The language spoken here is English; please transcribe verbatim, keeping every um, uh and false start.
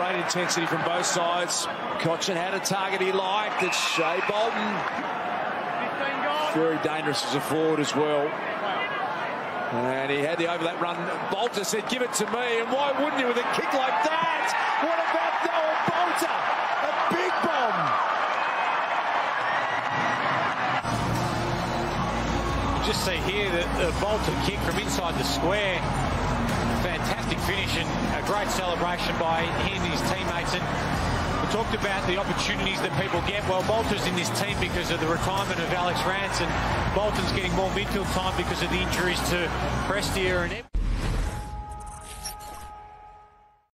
Great intensity from both sides. Cochin had a target he liked. It's Shea Bolton. Very dangerous as a forward as well. And he had the overlap run. Balta said, give it to me. And why wouldn't you with a kick like that? What about Noah Balta? A big bomb. You just see here that the Balta kick from inside the square. Fantastic finish and a great celebration by him and his teammates. And we talked about the opportunities that people get. Well, Balta's in this team because of the retirement of Alex Rance, and Bolton's getting more midfield time because of the injuries to Prestia and